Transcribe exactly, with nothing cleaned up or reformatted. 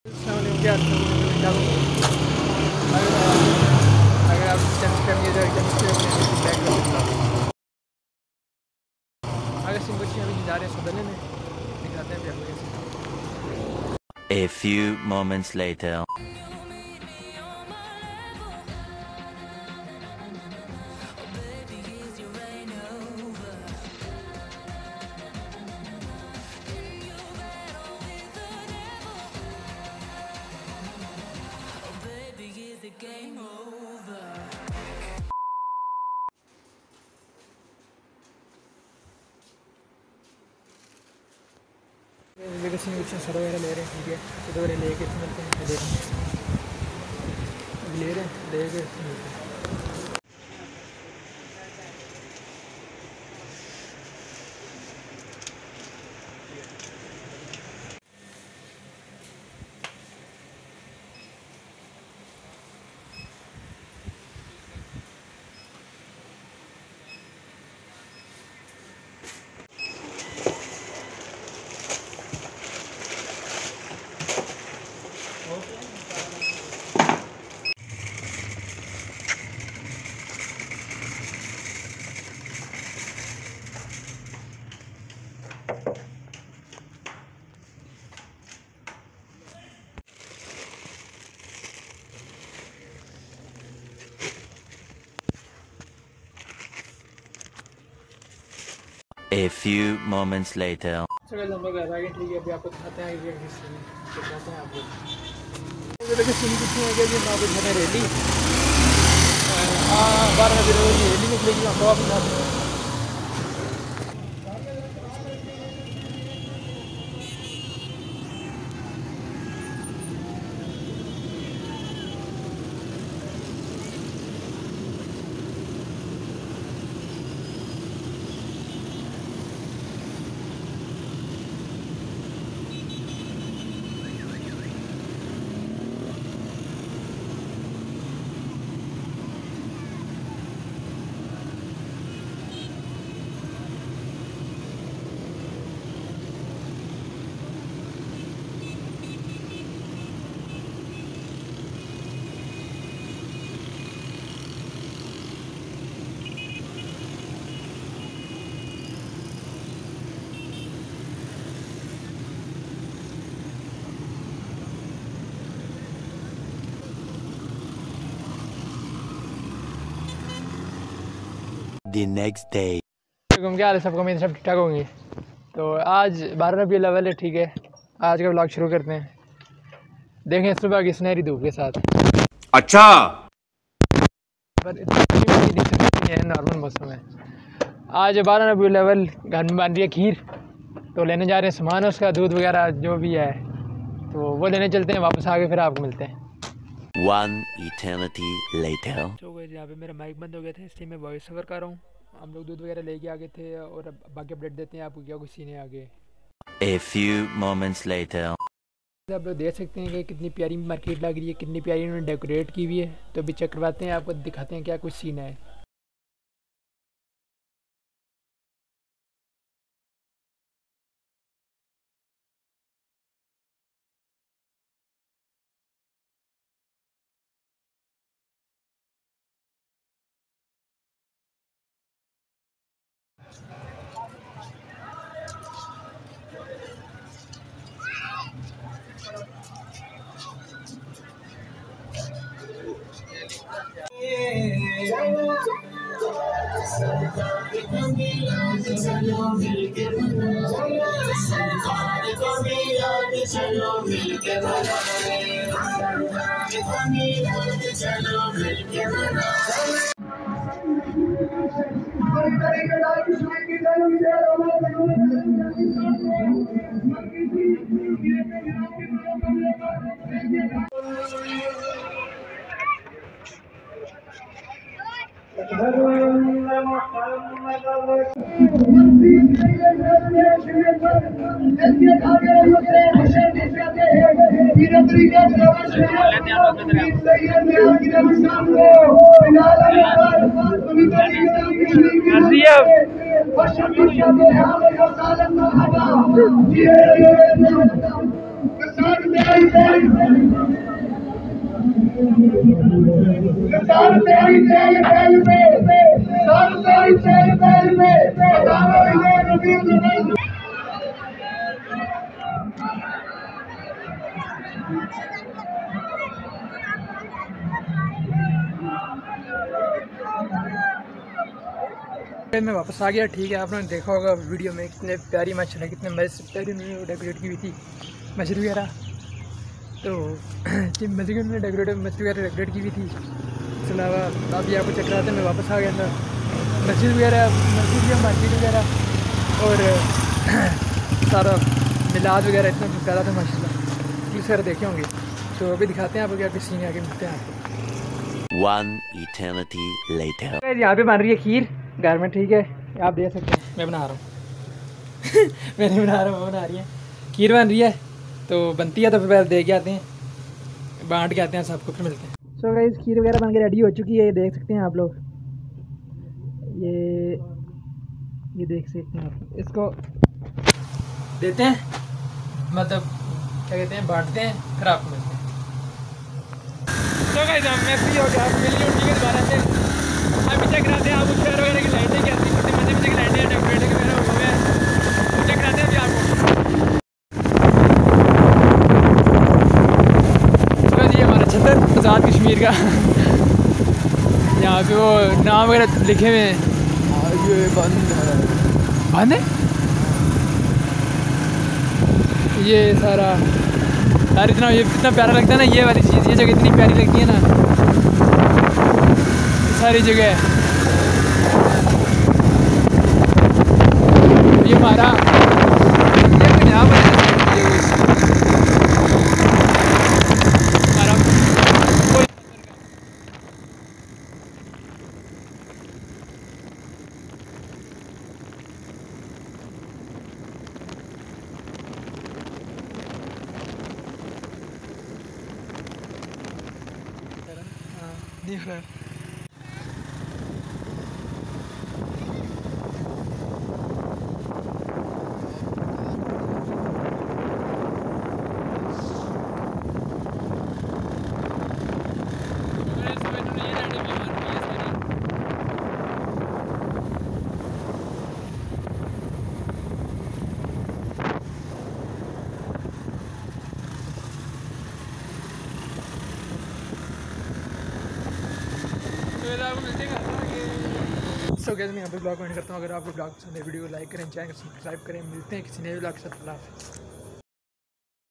अगर आप अगर सिम कुछ अभी जा रहे हैं सदने में दिखाते हैं आपको। A few moments later. सिम कुछ सदा वगैरह ले रहे हैं, ठीक है, सदा वगैरह ले के मिलते हैं, ले रहे हैं ले रहे हैं ले के मिलते हैं। A few moments later. तो हम लोग घर आ गए, ठीक है, अभी आपको दिखाते हैं आगे किस दिखाते हैं आपको। देखिए सिम कुछ नहीं है कि मैं आपको घर रेली हाँ बारह बजे रेली निकलेगी, हम वापस आते हैं। The next day. क्या हाल है सबको, मेरे सब ठीक ठाक होंगे। तो आज बारह रबी लेवल है, ठीक है, आज का व्लॉग शुरू करते हैं। देखें सुबह की सुनहरी धूप के साथ। अच्छा पर इतनी दिक्कत नहीं है, नॉर्मल मौसम है। आज बारह रबी लेवल घर में बन रही है खीर, तो लेने जा रहे हैं सामान उसका, दूध वगैरह जो भी है, तो वो लेने चलते हैं। वापस आके फिर आपको मिलते हैं। One eternity later. तो यहाँ पे मेरा माइक बंद हो गया था, इसलिए मैं वॉइस ओवर कर रहा हूँ। हम लोग दूध वगैरह लेके आ गए थे और अब बाकी अपडेट देते हैं आपको क्या कुछ सीने आगे। A few moments later. आप लोग देख सकते हैं कि कितनी प्यारी मार्केट लग रही है, कितनी प्यारी इन्होंने डेकोरेट की हुई है। तो अभी चेक करवाते हैं, आपको दिखाते हैं क्या कुछ सीन है। चलो मिलके मैं वापस आ गया। ठीक है, आपने देखा होगा वीडियो में कितने प्यारी माशाल्लाह कितने मज़े से प्यारी उन्होंने डेकोरेट की हुई थी मस्जिद वगैरह। तो मस्जिद में डेकोरेट मस्जिद वगैरह डेकोरेट की हुई थी। इसके अलावा अभी आपको चेक कराते मैं वापस आ गया था। मस्जिद वगैरह मस्जिद या मस्जिद वगैरह और सारा मिलाद वगैरह इतना कुछ प्यारा था माशाल्लाह। पुलिस वगैरह देखे होंगे तो अभी दिखाते हैं आपको क्या किसी ने आगे मिलते हैं आपको। One eternity later. यहाँ पे बन रही है खीर घर में। ठीक है, आप देख सकते हैं मैं बना रहा हूँ मैं नहीं बना रहा हूँ, वो बना रही है। खीर बन रही है तो बनती है तो फिर दे के आते हैं, बांट के आते हैं सबको, फिर मिलते हैं। सो so गाइस खीर वगैरह बन के रेडी हो चुकी है, ये देख सकते हैं आप लोग। ये ये देख सकते हैं आप, इसको देते हैं मतलब क्या कहते हैं बांटते हैं, फिर आपको मिलते हैं। तो गाइस मैं फ्री हो गया, मिली उठी के दोबारा से अभी चेक कराते हैं आपको शहर वगैरह की लाइटें कैसी कितने मजे मजे की लाइटें डेकोरेट वगैरह हो गए चेक कराते हैं अभी आपको। तो ये हमारा छतर आज़ाद कश्मीर का यहाँ पे वो नाम वगैरह लिखे हुए हैं। ये बंद है बंद है ये सारा यार, इतना ये इतना प्यारा लगता है ना ये वाली चीज़, ये जगह इतनी प्यारी लगती है ना सारी जगह। ये हमारा ये यहाँ पर हमारा कोई नहीं हो रहा है। सो गाइस मैं यहाँ पे ब्लॉग एंड करता हूँ। अगर आपको ब्लॉग पसंद है वीडियो को लाइक करें, चैनल को सब्सक्राइब करें। मिलते हैं किसी नए ब्लॉग के साथ।